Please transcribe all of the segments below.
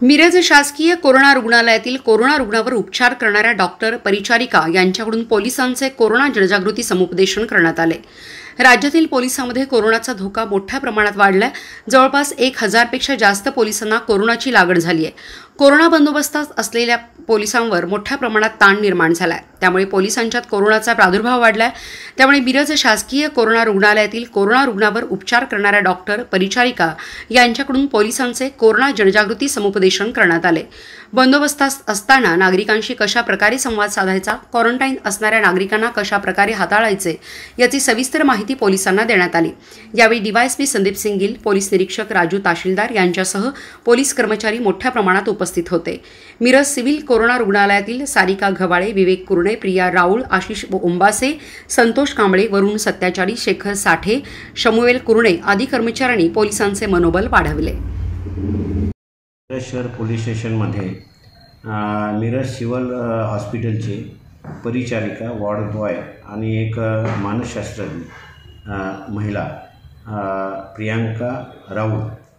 मिरज शासकीय कोरोना रुग्णालयातील कोरोना रुग्णावर उपचार करणाऱ्या डॉक्टर परिचारिका यांच्याकडून पोलिसांचे कोरोना जनजागृती समुपदेशन करण्यात आले। राज्यातील पोलिसांमध्ये कोरोनाचा धोका मोठ्या प्रमाणात वाढलाय। जवळपास 1000 पेक्षा जास्त पोलिसांना कोरोनाची लागण झाली आहे। कोरोना बंदोबस्तात असलेल्या पोलिसांवर मोठ्या प्रमाणात ताण निर्माण झालाय। त्यामुळे पोलिसांच्यात कोरोनाचा प्रादुर्भाव वाढलाय। त्यामुळे मिरज शासकीय कोरोना रुग्णालयातील कोरोना रुग्णावर उपचार करणाऱ्या डॉक्टर परिचारिका यांच्याकडून पोलिसांचे कोरोना जनजागृती समुपदेशन करण्यात आले। बंदोबस्तात असताना नागरिकांशी कशा प्रकारे संवाद साधायचा, क्वारंटाईन असणाऱ्या नागरिकांना कशा प्रकारे हाताळायचे याची सविस्तर माहिती पोलिसांना देण्यात आली। यावेळी डीवायएसपी संदीप सिंग गिल, पोलीस निरीक्षक राजू ताशीलदार यांच्यासह पोलीस कर्मचारी मोठ्या प्रमाणात उपस्थित होते। मिरज सिव्हिल कोरोना रुग्णालयातील सारिका घवाळे, विवेक कुरणे, प्रिया राऊळ, आशिष ओंबासे, संतोष कांबळे, वरुण सत्याचारी, शेखर साठे, शमुवेल कुरणे आदी कर्मचाऱ्यांनी पोलिसांचे मनोबल वाढवले। मिरज शहर पोलीस स्टेशनमध्ये मिरज सिव्हिल हॉस्पिटलचे परिचारिका, वॉर्ड बॉय आणि एक मानसशास्त्रज्ञ महिला प्रियांका राऊळ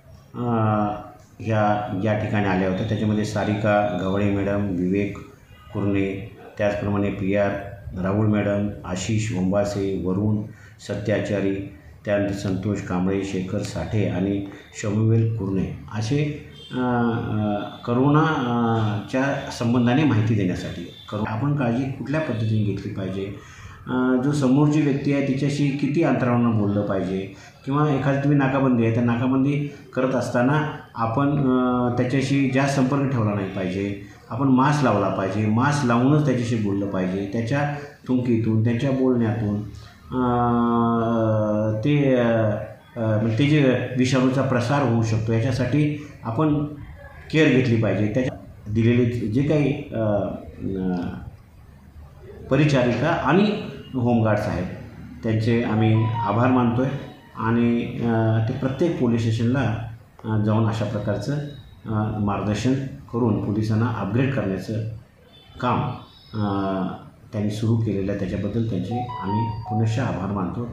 या ठिकाणी आल्या होत्या। त्याच्यामध्ये सारिका घवाळे मॅडम, विवेक कुरणे, त्याचप्रमाणे प्रिया राऊळ मॅडम, आशिष ओंबासे, वरुण सत्याचारी, त्यानंतर संतोष कांबळे, शेखर साठे आणि शमुवेल कुरणे असे करोनाच्या संबंधाने माहिती देण्यासाठी आपण काळजी कुठल्या पद्धतीने घेतली पाहिजे, जो समोरची व्यक्ती आहे तिच्याशी किती अंतरावरून बोललं पाहिजे, किंवा एखादी तुम्ही नाकाबंदी आहे त्या नाकाबंदी करत असताना आपण त्याच्याशी जास्त संपर्क ठेवला नाही पाहिजे, आपण मास्क लावला पाहिजे, मास्क लावूनच त्याच्याशी बोललं पाहिजे। त्याच्या थुंकीतून, त्याच्या बोलण्यातून ते जे विषाणूचा प्रसार होऊ शकतो याच्यासाठी आपण केअर घेतली पाहिजे। त्याच्या दिलेले जे काही परिचारिका आणि होमगार्ड्स आहेत त्यांचे आम्ही आभार मानतो आहे आणि ते प्रत्येक पोलीस स्टेशनला जाऊन अशा प्रकारचं मार्गदर्शन करून पोलिसांना अपग्रेड करण्याचं काम त्यांनी सुरू केलेलं आहे। त्याच्याबद्दल त्यांचे आम्ही पुनश्च आभार मानतो।